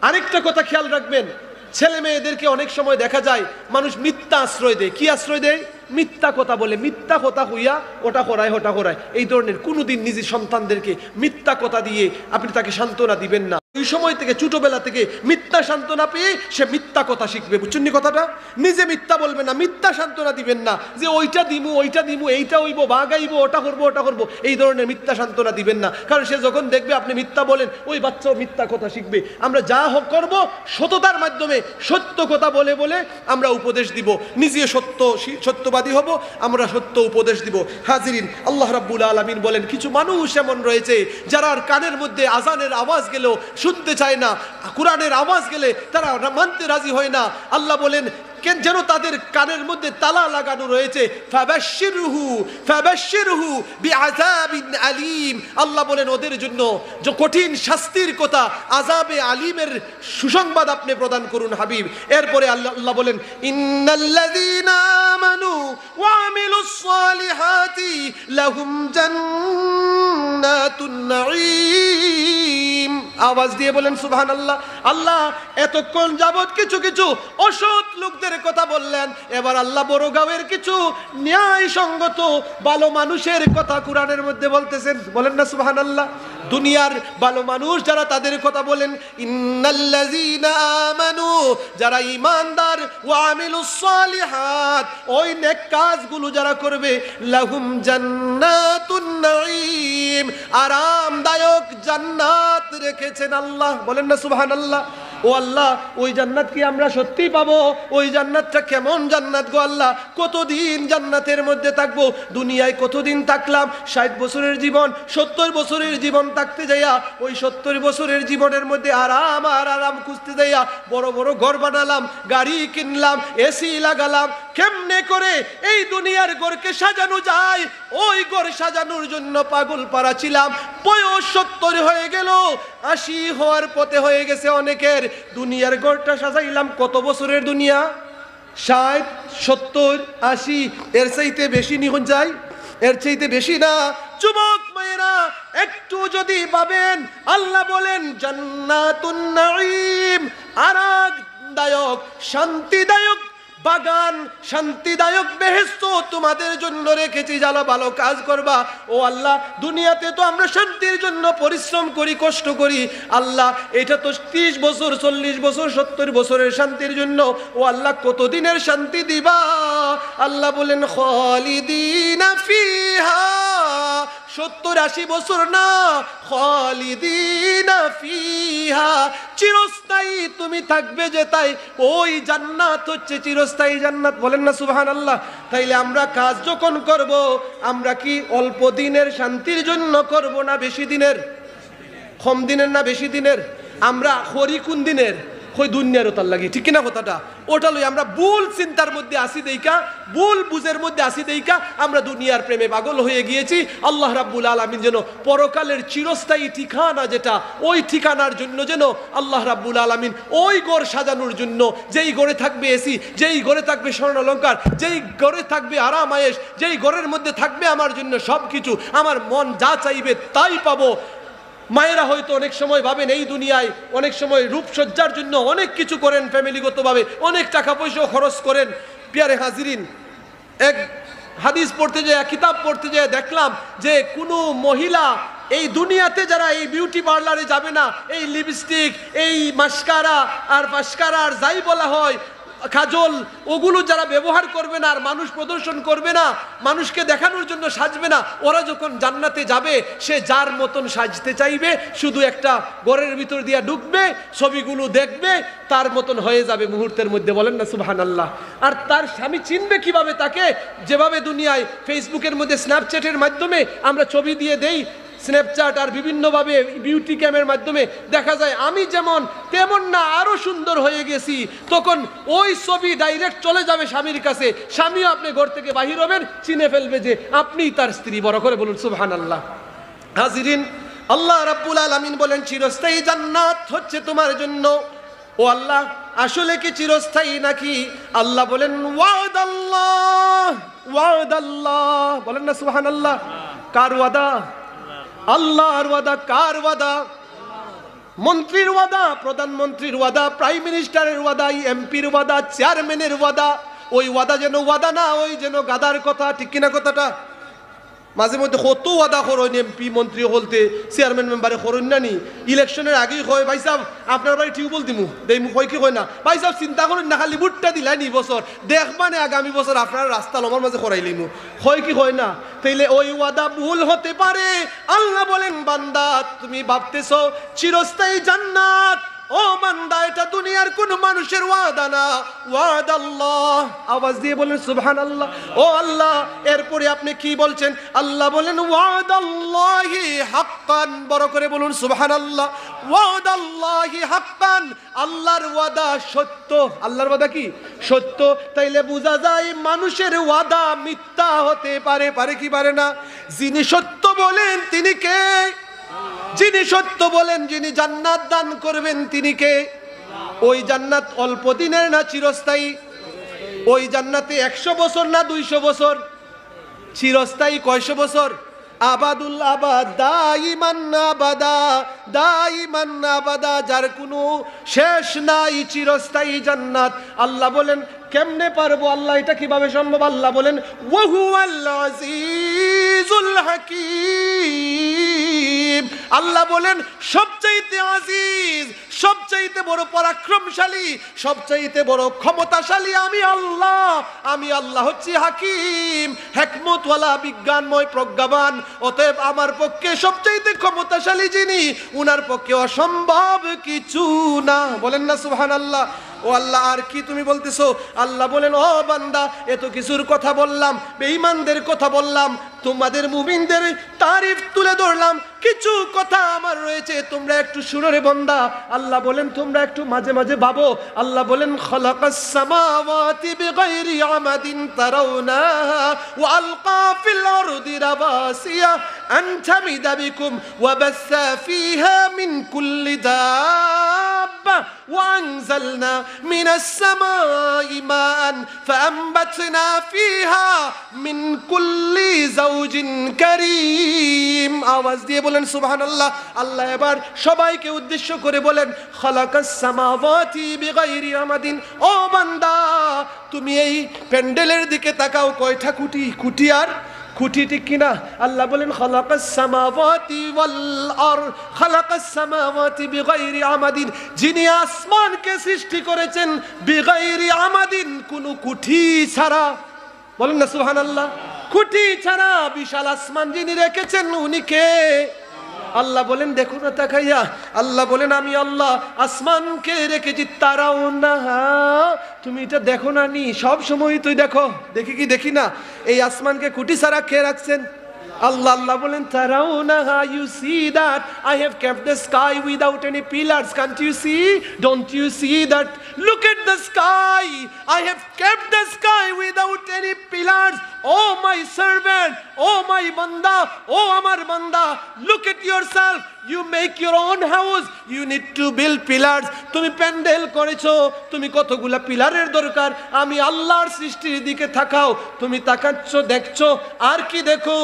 আরেকটা কথা খেয়াল রাখবেন, ছেলে মেয়েদেরকে অনেক সময় দেখা যায় মানুষ মিথ্যা আশ্রয় দেয়। কি আশ্রয় দেয়? মিথ্যা কথা বলে, মিথ্যা কথা হইয়া ওটা করায় ওটা করায়। এই ধরনের কোনোদিন নিজের সন্তানদেরকে মিথ্যা কথা দিয়ে আপনি তাকে সান্ত্বনা দিবেন না। ওই সময় থেকে, ছোটবেলা থেকে মিথ্যা সান্ত্বনা পেয়ে সে মিথ্যা কথা শিখবে। বুঝছেন কথাটা? নিজে মিথ্যা বলবে না, মিথ্যা সান্ত্বনা দিবেন না যে ওইটা দিমু ওইটা দিমু, এইটা হইব, বাগাইব, ওটা করবো ওটা করবো, এই ধরনের মিথ্যা সান্ত্বনা দিবেন না। কারণ সে যখন দেখবে আপনি মিথ্যা বলেন, ওই বাচ্চাও মিথ্যা কথা শিখবে। আমরা যা হোক করবো সততার মাধ্যমে, সত্য কথা বলে বলে আমরা উপদেশ দিব। নিজে সত্যবাদী হব, আমরা সত্য উপদেশ দিব। হাজিরিন, আল্লাহ রাব্বুল আলামিন বলেন, কিছু মানুষ এমন রয়েছে যারা কানের মধ্যে আজানের আওয়াজ গেলেও শুনতে চায় না, কোরআনের আওয়াজ গেলে তারা মানতে রাজি হয় না। আল্লাহ বলেন যেন তাদের কানের মধ্যে তালা লাগানো রয়েছে। ফাবাশশিরহু বিআযাবিন আলীম। আল্লাহ বলেন ওদের জন্য যে কঠিন শাস্তির কথা, আযাবে আলীমের সুসংবাদ আপনি প্রদান করুন হাবিব। এরপরে আল্লাহ বলেন, ইন্নাল্লাযীনা আমানু ওয়া আমিলুস সালিহাতি লাহুম জান্নাতুন নাঈম। আওয়াজ দিয়ে বলেন সুবহানাল্লাহ। আল্লাহ এতক্ষণ যাবত কিছু কিছু অসৎ লোকদের কথা বললেন, এবার আল্লাহ বড়গাঁওয়ের কিছু ন্যায় সঙ্গত ভালো মানুষের কথা কোরআনের মধ্যে বলতেছেন। বলেন না সুবহানাল্লাহ। দুনিয়ার ভালো মানুষ যারা, তাদের কথা বলেন, ইন্নাল্লাযীনা আমানু, যারা ঈমানদার, ওয়া আমিলুস সালিহাত, ওই নেক কাজগুলো যারা করবে, লাহুম জান্নাতুন নাঈম, আরামদায়ক জান্নাত রেখেছেন আল্লাহ। বলেন না সুবহানাল্লাহ। ও আল্লাহ, ওই জান্নাত কি আমরা সত্যি পাবো? ওই জান্নাতটা কেমন জান্নাত গো আল্লাহ? কতদিন জান্নাতের মধ্যে থাকবো? দুনিয়ায় কতদিন থাকলাম? 60 বছরের জীবন, 70 বছরের জীবন থাকতে যাইয়া, ওই 70 বছরের জীবনের মধ্যে আরাম আর আরাম খুঁজতে যাইয়া বড় বড় ঘর বানালাম, গাড়ি কিনলাম, এসি লাগালাম। কেমনে করে এই দুনিয়ার ঘরকে সাজানো যায়? ওই ঘর সাজানোর জন্য পাগল পারা ছিলাম। বয়স 70 হয়ে গেল, 80 হওয়ার পথে হয়ে গেছে অনেকের। দুনিয়ার ঘরটা সাজাইলাম কত বছরের দুনিয়া? 60, 70, 80, এর চাইতে বেশি নিখন যায়? এর চাইতে বেশি না। যুবক মায়েরা একটু যদি ভাবেন, আল্লাহ বলেন জান্নাতুন নাঈম, আরামদায়ক শান্তিদায়ক বাগান, শান্তিদায়ক বেহেশত তোমাদের জন্য রেখেছি, যারা ভালো কাজ করবা। ও আল্লাহ, দুনিয়াতে তো আমরা শান্তির জন্য পরিশ্রম করি, কষ্ট করি। আল্লাহ, এটা তো 30 বছর, 40 বছর, 70 বছরের শান্তির জন্য। ও আল্লাহ, কতদিনের শান্তি দিবা? আল্লাহ বলেন খালিদিনা ফিহা, 70-80 বছর না, খালিদিনা ফিহা, চিরস্থায়ী তুমি থাকবে যে তাই। ওই জান্নাত হচ্ছে চিরস্থায়ী জান্নাত। বলেন না সুবহানাল্লাহ। তাইলে আমরা কাজ যখন করব, আমরা কি অল্প দিনের শান্তির জন্য করব না বেশি দিনের? কম দিনের না বেশি দিনের? আমরা করি কোন দিনের? ওই দুনিয়ার ওটার লাগি, ঠিক কিনা কথাটা? ওটা লই আমরা ভুল চিন্তার মধ্যে আসি দেইকা, ভুল বুঝের মধ্যে আসি দেইকা আমরা দুনিয়ার প্রেমে পাগল হয়ে গিয়েছি। আল্লাহ রাব্বুল আলামিন যেন পরকালের চিরস্থায়ী ঠিকানা, যেটা ওই ঠিকানার জন্য যেন আল্লাহ রাব্বুল আলামিন ওই ঘর সাজানোর জন্য, যেই ঘরে থাকবে এসি, যেই ঘরে থাকবে স্বর্ণ অলংকার, যেই ঘরে থাকবে আরাম আয়েশ, যেই ঘরের মধ্যে থাকবে আমার জন্য সব কিছু, আমার মন যা চাইবে তাই পাবো। মায়েরা হয়তো অনেক সময় ভাবেন এই দুনিয়ায় অনেক সময় রূপসজ্জার জন্য অনেক কিছু করেন, ফ্যামিলিগতভাবে অনেক টাকা পয়সাও খরচ করেন। প্রিয় হাজিরিন, এক হাদিস পড়তে যায়, কিতাব পড়তে যায় দেখলাম যে কোনো মহিলা এই দুনিয়াতে যারা এই বিউটি পার্লারে যাবে না, এই লিপস্টিক, এই মাস্কারা আর ফাস্কারা আর যাই বলা হয়, কাজল, ওগুলো যারা ব্যবহার করবে না আর মানুষ প্রদর্শন করবে না, মানুষকে দেখানোর জন্য সাজবে না, ওরা যখন জান্নাতে যাবে সে যার মতন সাজতে চাইবে, শুধু একটা ঘরের ভিতর দিয়া ঢুকবে, ছবিগুলো দেখবে, তার মতন হয়ে যাবে মুহূর্তের মধ্যে। বলেন না সুবহানাল্লাহ। আর তার স্বামী চিনবে কিভাবে তাকে? যেভাবে দুনিয়ায় ফেসবুকের মধ্যে, স্ন্যাপচ্যাটের মাধ্যমে আমরা ছবি দিয়ে দেই, স্ন্যাপচ্যাট আর বিভিন্নভাবে বিউটি ক্যামের মাধ্যমে দেখা যায় আমি যেমন তেমন না, আরো সুন্দর হয়ে গেছি, তখন ওই ছবি ডাইরেক্ট চলে যাবে স্বামীর কাছে। স্বামীও আপনি ঘর থেকে বাহির হবেন, চিনে ফেলবে যে আপনি তার স্ত্রী। বড় করে বলুন সুবহানাল্লাহ। হাজিরিন, আল্লাহ রাব্বুল আলামিন বলেন চিরস্থায়ী জান্নাত হচ্ছে তোমার জন্য। ও আল্লাহ, আসলে কি চিরস্থায়ী নাকি? আল্লাহ বলেন ওয়াদাল্লাহ, ওয়াদাল্লাহ। বলেন না সুবহানাল্লাহ। কার ওয়াদা? আল্লাহর ওয়াদা। কার ওয়াদা? মন্ত্রীর ওয়াদা, প্রধানমন্ত্রীর ওয়াদা, প্রাইম মিনিস্টারের ওয়াদা, এমপির ওয়াদা, চেয়ারম্যানের ওয়াদা, ওই ওয়াদা যেন ওয়াদা না, ওই যেন গাদার কথা, ঠিক কিনা কথাটা? মাঝে মধ্যে কত ওয়াদা করেন এমপি মন্ত্রী হলতে, চেয়ারম্যান মেম্বারে করেন না নি, ইলেকশনের আগেই হয় ভাই সাহেব আপনার বাড়ি টিউবওয়েল দিমু দেমু, হয় কি হয় না ভাই সাহেব, চিন্তা করেন না, খালি ভোটটা দিলাই নি বছর দেখবানে আগামী বছর আপনার রাস্তা লমার মাঝে করাইলিমু, হয় কি হয় না? তাইলে ওই ওয়াদা ভুল হতে পারে। আল্লাহ বলেন বান্দা তুমি ভাবতেছো চিরস্থায়ী জান্নাত, ও বান্দা এটা দুনিয়ার কোন মানুষের ওয়াদা না, ওয়াদা আল্লাহ। আওয়াজ দিয়ে বলেন সুবহানাল্লাহ। ও আল্লাহ, এরপরে আপনি কি বলছেন? আল্লাহ বলেন ওয়াদাল্লাহি হাক্কান, বড় করে বলুন সুবহানাল্লাহ। ওয়াদাল্লাহি হাক্কান, আল্লাহর ওয়াদা সত্য। আল্লাহর ওয়াদা কি? সত্য। তাইলে বোঝা যায় মানুষের ওয়াদা মিথ্যা হতে পারে, পারে কি পারে না? যিনি সত্য বলেন তিনি কে? যিনি সত্য বলেন, যিনি জান্নাত দান করবেন তিনি কে? ওই জান্নাত অল্প দিনের না চিরস্থায়ী? ওই জান্নাতে 100 বছর না 200 বছর? চিরস্থায়ী কয়শো বছর? আবাদুল আবাদ, দাইমান আবাদা, দাইমান আবাদা, যার কোনো শেষ নাই, চিরস্থায়ী জান্নাত। আল্লাহ বলেন কেমনে পারবো? আল্লাহ এটা কিভাবে সম্ভব? আল্লাহ বলেন ওয়াহুয়াল আজিজুল হাকীম। আল্লাহ বলেন সবচাইতে আজিজ, সবচাইতে বড় পরাক্রমশালী, সবচাইতে বড় ক্ষমতাশালী আমি আল্লাহ। আমি আল্লাহ হচ্ছি হাকিম, হিকমতওয়ালা, বিজ্ঞানময়, প্রজ্ঞাবান। অতএব আমার পক্ষে সবচাইতে ক্ষমতাশালী যিনি, উনার পক্ষে অসম্ভব কিছু না। বলেন না সুবহানাল্লাহ। ও আল্লাহ, আর কি তুমি বলতেছো? আল্লাহ বলেন ও বান্দা, এত কিছুর কথা বললাম, বেঈমানদের কথা বললাম, তোমাদের মুমিনদের তারিফ তুলে ধরলাম, কিছু কথা আমার রয়েছে, তোমরা একটু শুনো রে বান্দা। আল্লাহ বলেন তোমরা একটু মাঝে মাঝে ভাবো। আল্লাহ বলেন খালাকাস সামাওয়াতি বিগাইরি আমাদিন তারাউনাহা ওয়া আলকা ফিল আরদি রাবাসিয়া আন তামিদা বিকুম ওয়া বাসসা ফিহা মিন কুল্লি দাব্বা ওয়া আনজালনা মিনাস সামাই মান ফাআমবাতনা ফিহা মিন কুল্লি যাওজিন কারীম। আওয়াজ দিয়ে বলেন সুবহানাল্লাহ। আল্লাহ এবার সবাইকে উদ্দেশ্য করে বলেন খালাকাস সামাওয়াতি বিগাইরি আমাদিন। ও বান্দা, তুমি এই প্যান্ডেলের দিকে তাকাও, কয়টা খুঁটি? খুঁটি আর খুঁটি, ঠিক কিনা? আল্লাহ বলেন খালাকাস সামাওয়াতি ওয়াল আরদ, খালাকাস সামাওয়াতি বিগাইরি আমাদিন, যিনি আসমানকে সৃষ্টি করেছেন বিগাইরি আমাদিন, কোনো খুঁটি ছাড়া। বলেন না সুবহানাল্লাহ। খুঁটি ছাড়া বিশাল আসমান যিনি রেখেছেন উনি কে? আল্লাহ বলেন দেখো না তাকাইয়া। আল্লাহ বলেন আমি আল্লাহ আসমানকে রেখেছি তারাও না। তুমি এটা দেখো না নি? সব সময় তুই দেখো। দেখি কি দেখি না? এই আসমানকে খুঁটি ছাড়া কে রাখছেন? আল্লাহ। আল্লাহ বলেন তারাউনাহা, you see that I have kept the sky without any pillars. Can't you see? Don't you see that? Look at the sky. I have kept the sky without any pillars. Oh my servant, oh my banda, oh amar banda, look at yourself. You make your own house, you need to build pillars. তুমি প্যান্ডেল করেছো, তুমি কতগুলা পিলারের দরকার? আমি আল্লাহর সৃষ্টির দিকে তাকাও, তুমি তাকাচ্ছ, দেখছো, আর কি দেখো?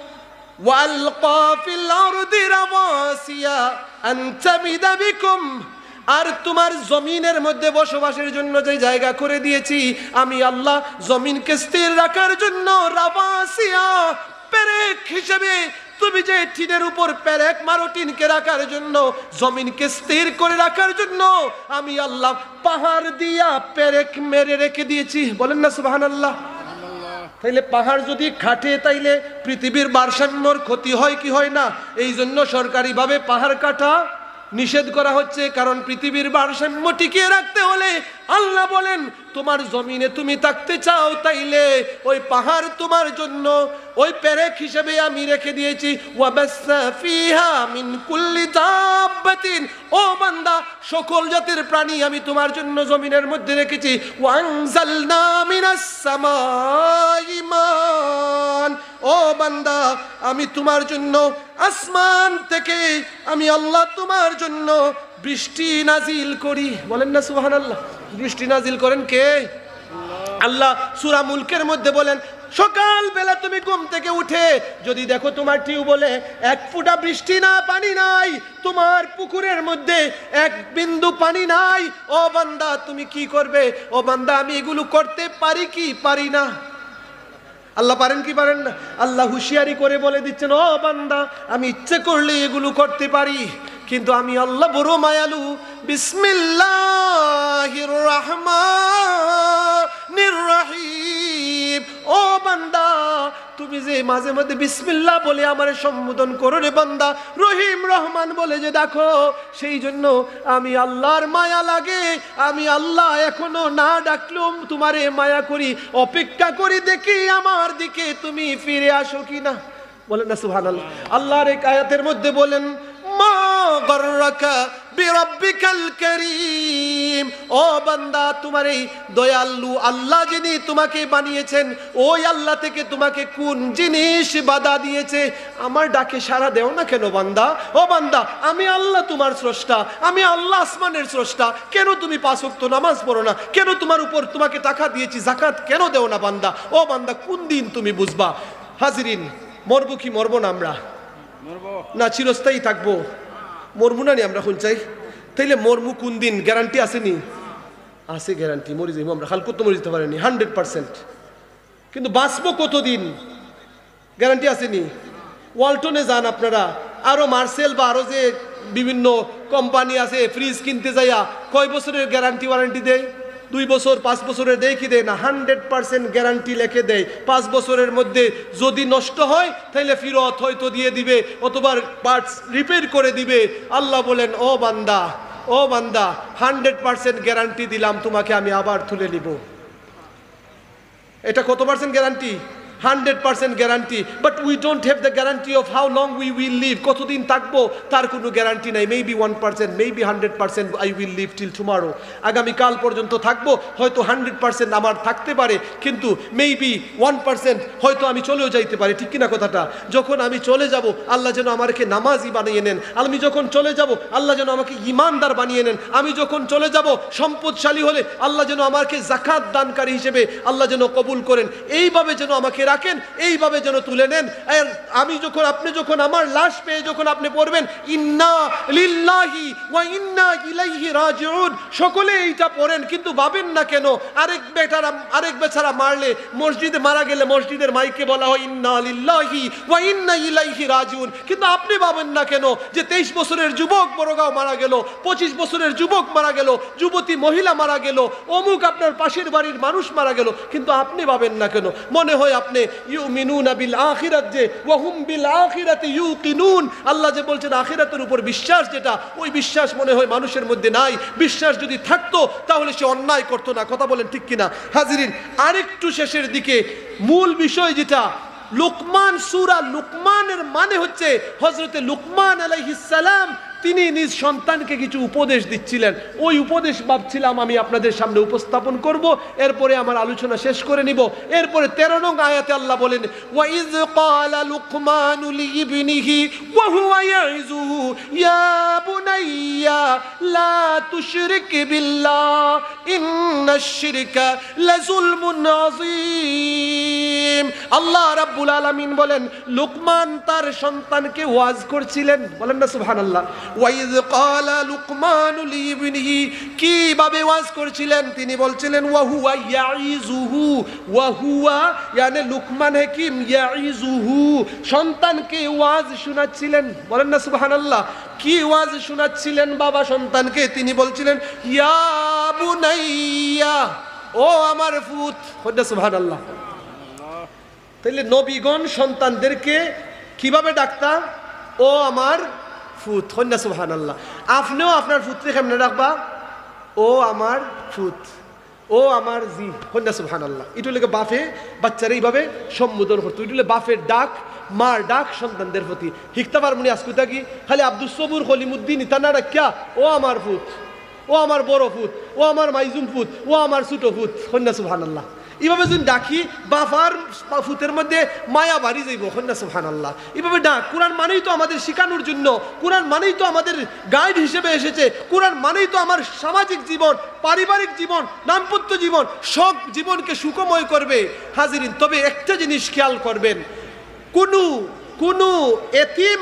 وَأَلْقَى فِي الْأَرْضِ رَوَاسِيَ أَن تَمِدَ بِكُمْ, আর তোমার জমিনের মধ্যে বসবাসের জন্য যে জায়গা করে দিয়েছি আমি আল্লাহ, জমিনকে স্থির রাখার জন্য রাওয়াসিয়া, পেরেক হিসেবে তুমি যে টিনের উপর পেরেক মারো, টিনকে রাখার জন্য, জমিনকে স্থির করে রাখার জন্য আমি আল্লাহ পাহাড় দিয়া পেরেক মেরে রেখে দিয়েছি। বলেন না সুবহানাল্লাহ। তাইলে পাহাড় যদি খাটে তাইলে পৃথিবীর ভারসাম্যর ক্ষতি হয় কি হয় না? এই জন্য সরকারিভাবে পাহাড় কাটা নিষেধ করা হচ্ছে, কারণ পৃথিবীর ভারসাম্য টিকিয়ে রাখতে হলে আল্লাহ বলেন তোমার জমিনে তুমি থাকতে চাও তাইলে ওই পাহাড় তোমার জন্য ওই পেরেক হিসেবে আমি রেখে দিয়েছি। ওয়াবাসসা ফিহা মিন কুল্লি দাব্বাতিন, ও বান্দা সকল জাতের প্রাণী আমি তোমার জন্য জমিনের মধ্যে রেখেছি। ওয়ানজালনা মিনাস সামাই মান, ও বান্দা আমি তোমার জন্য আসমান থেকে আমি আল্লাহ তোমার জন্য বৃষ্টি নাজিল করি। বলেন না সুবহানাল্লাহ। বৃষ্টি নাজিল করেন কে? আল্লাহ সূরা মুলকের মধ্যে বলেন সকালবেলা তুমি ঘুম থেকে উঠে যদি দেখো তোমার টিউবওয়েলে এক ফোঁটা বৃষ্টি না, পানি নাই, তোমার পুকুরের মধ্যে এক বিন্দু পানি নাই, ও বান্দা তুমি কি করবে? ও বান্দা আমি এগুলো করতে পারি কি পারি না? আল্লাহ পারেন কি পারেন না? আল্লাহ হুঁশিয়ারি করে বলে দিচ্ছেন, ও বান্দা আমি ইচ্ছে করলে এগুলো করতে পারি, কিন্তু আমি আল্লাহ বড় মায়ালু। বিসমিল্লাহির রহমানির রহিম। ও বান্দা তুমি যে মাঝে মধ্যে বিসমিল্লাহ বলে আমারে সম্বোধন করো রে বান্দা, রহিম রহমান বলে যে দেখো, সেই জন্য আমি আল্লাহর মায়া লাগে, আমি আল্লাহ এখনো না ডাকলুম তোমারে মায়া করি, অপেক্ষা করি দেখি আমার দিকে তুমি ফিরে আসো কিনা। বলেন না সুবহানাল্লাহ। আল্লাহর এক আয়াতের মধ্যে বলেন, মা গররাকা বিরাব্বিকাল কারীম। ও বান্দা তোমার এই দয়ালু আল্লাহ যিনি তোমাকে বানিয়েছেন, ওই আল্লাহ থেকে তোমাকে কোন জিনিস বাধা দিয়েছে? আমার ডাকে সাড়া দেও না কেন বান্দা? ও বান্দা আমি আল্লাহ তোমার স্রষ্টা, আমি আল্লাহ আসমানের স্রষ্টা, কেন তুমি 5 ওয়াক্ত নামাজ পড়ো না? কেন তোমার উপর তোমাকে টাকা দিয়েছি, যাকাত কেন দেও না বান্দা? ও বান্দা কোন দিন তুমি বুঝবা? হাজিরিন, মরবো কি মরবো না? আমরা না চিরস্থায়ী থাকবো? মরবো না নি আমরা কোন চাই? তাইলে মরবো কোন দিন? গ্যারান্টি আসেনি? আছে গ্যারান্টি, মরি যাইব আমরা, হালকুত তো মরে যেতে পারেনি 100%, কিন্তু বাঁচবো কতদিন গ্যারান্টি আসেনি? ওয়ালটনে যান আপনারা, আরো মার্সেল বা আরো যে বিভিন্ন কোম্পানি আছে, ফ্রিজ কিনতে যাইয়া কয় বছরের গ্যারান্টি ওয়ারেন্টি দেয়? 2 বছর 5 বছরের দেয় কি দেয় না? 100% গ্যারান্টি লিখে দেয়। 5 বছরের মধ্যে যদি নষ্ট হয় তাহলে ফেরত হয়তো দিয়ে দিবে, অথবা পার্টস রিপেয়ার করে দিবে। আল্লাহ বলেন, ও বান্দা, ও বান্দা 100% গ্যারান্টি দিলাম তোমাকে, আমি আবার তুলে নিব। এটা কত percent guarantee? 100% guarantee. But we don't have the guarantee of how long we will live. কতদিন থাকবো তার কোনো গ্যারান্টি নাই। Maybe 1%, maybe 100% I will live till tomorrow. আগামীকাল পর্যন্ত থাকবো, হয়তো 100% আমার থাকতে পারে, কিন্তু মেবি 1% হয়তো আমি চলেও যাইতে পারি। ঠিক কিনা কথাটা? যখন আমি চলে যাব আল্লাহ যেন আমাকে নামাজি বানিয়ে নেন। আমি যখন চলে যাব আল্লাহ যেন আমাকে ইমানদার বানিয়ে নেন। আমি যখন চলে যাব সম্পদশালী হলে আল্লাহ যেন আমাকে যাকাত দানকারী হিসেবে আল্লাহ যেন কবুল করেন। এইভাবে যেন আমাকে রাখেন, এইভাবে যেন তুলে নেন। আর আমি যখন, আপনি যখন আমার লাশ পেয়ে যখন আপনি পড়বেন ইন্না লিল্লাহি ওয়া ইন্না ইলাইহি রাজিউন, সকলে এইটা পড়েন, কিন্তু ভাবেন না কেন আরেক বেচারা মারলে, মসজিদে মারা গেলে মসজিদের মাইকে বলা হয় ইন্না লিল্লাহি ওয়া ইন্না ইলাইহি রাজিউন, কিন্তু আপনি ভাবেন না কেন যে 23 বছরের যুবক বড়গাঁও মারা গেল, 25 বছরের যুবক মারা গেল, যুবতী মহিলা মারা গেল, অমুক আপনার পাশের বাড়ির মানুষ মারা গেল, কিন্তু আপনি ভাবেন না কেন? মনে হয় আপনি ইউমিনুনা বিল আখিরাত, যে ওয়া হুম বিল আখিরাতি ইউকিনুন, আল্লাহ যে বলছেন আখিরাতের উপর বিশ্বাস, যেটা ওই বিশ্বাস মনে হয় মানুষের মধ্যে নাই। বিশ্বাস যদি থাকতো তাহলে সে অন্যায় করতো না। কথা বলেন ঠিক কিনা? হাজিরিন, আরেকটু শেষের দিকে মূল বিষয় যেটা, লুকমান, সূরা লুকমানের মানে হচ্ছে হযরতে লুকমান আলাইহিস সালাম, তিনি নিজ সন্তানকে কিছু উপদেশ দিচ্ছিলেন। ওই উপদেশ ভাবছিলাম আমি আপনাদের সামনে উপস্থাপন করব, এরপরে আমার আলোচনা শেষ করে নিব। এরপরে 13 নং আয়াতে আল্লাহ বলেন, ওয়া ইয ক্বালা লুকমানু লিইবনিহি ওয়া হুয়া ইয়াইযুহু ইয়া বুনাইয়া লা তুশরিক বিল্লাহ ইন্নাশ শিরকা লাযুলমুন আযীম। আল্লাহ রাব্বুল আলামিন বলেন, লুকমান তার সন্তানকে ওয়াজ করছিলেন। বলেন না সুবহানাল্লাহ। ওয়াইয ক্বালা লুকমানু লিইবনিহি, কিভাবে ওয়াজ করছিলেন? তিনি বলছিলেন ওয়া হুয়া ইয়াইযুহু, ওয়া হুয়া মানে লুকমান হাকিম, ইয়াইযুহু সন্তানকে ওয়াজ শোনাচ্ছিলেন। বলেন না সুবহানাল্লাহ। কি ওয়াজ শোনাচ্ছিলেন বাবা সন্তানকে? তিনি বলছিলেন ইয়া বুনাইয়া, ও আমার পুত। বলেন না সুবহানাল্লাহ। তাহলে নবীগণ সন্তানদেরকে কিভাবে ডাকতা? ও আমার ফুত। হন্যা সুবহানাল্লাহ। আপনিও আপনার ফুতরে কেমনে ডাকবা? ও আমার ফুত, ও আমার জি। হন্যা সুবহানাল্লাহ। এটা লেগে বাপে বাচ্চারা এইভাবে সম্বোধন করতো। এটা হলে বাপের ডাক, মার ডাক সন্তানদের প্রতি। হিকতা পারমুনি আজকুতা কি খালি আব্দুল সবুর খলিমুদ্দিন ইতানা ডাক্যা ও আমার ফুত, ও আমার বড় ফুত, ও আমার মাইজুম ফুত, ও আমার ছোট ফুত। হন্যা সুবহানাল্লাহ। এভাবে যদি ডাকি বাবার ফুতের মধ্যে মায়া বাড়ি যাইব না সুবহানাল্লাহ। এভাবে ডাক, কোরআন মানেই তো আমাদের শেখানোর জন্য, কোরআন মানেই তো আমাদের গাইড হিসেবে এসেছে, কোরআন মানেই তো আমার সামাজিক জীবন, পারিবারিক জীবন, দাম্পত্য জীবন, সব জীবনকে সুখময় করবে। হাজিরিন, তবে একটা জিনিস খেয়াল করবেন, কোনো এতিম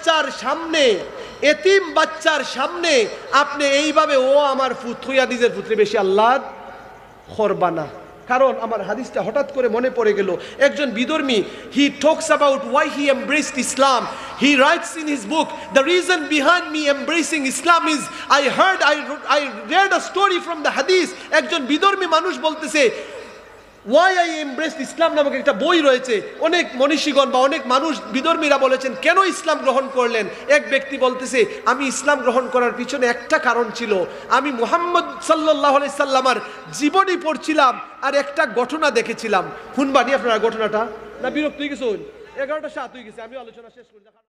বাচ্চার সামনে আপনি এইভাবে ও আমার ফুত হইয়া নিজের পুত্রে বেশি আল্লাহ করবা না। কারণ আমার হাদিসটা হঠাৎ করে মনে পড়ে গেল, একজন বিধর্মী, he talks about why he embraced Islam. He writes in his book, the reason behind me embracing Islam is I read a story from the hadith. একজন বিধর্মী মানুষ বলতেছে, ওয়াই আই এমব্রেসড ইসলাম নামক একটা বই রয়েছে। অনেক মনীষীগণ বা অনেক মানুষ বিধর্মীরা বলেছেন কেন ইসলাম গ্রহণ করলেন। এক ব্যক্তি বলতেছে, আমি ইসলাম গ্রহণ করার পিছনে একটা কারণ ছিল, আমি মুহাম্মদ সাল্লাল্লাহু আলাইহি সাল্লামার জীবনী পড়ছিলাম আর একটা ঘটনা দেখেছিলাম। শুনবানি আপনারা ঘটনাটা? না বিরক্ত হয়ে গেছেন? 11টা 7 হয়ে গেছে, আমি আলোচনা শেষ করি।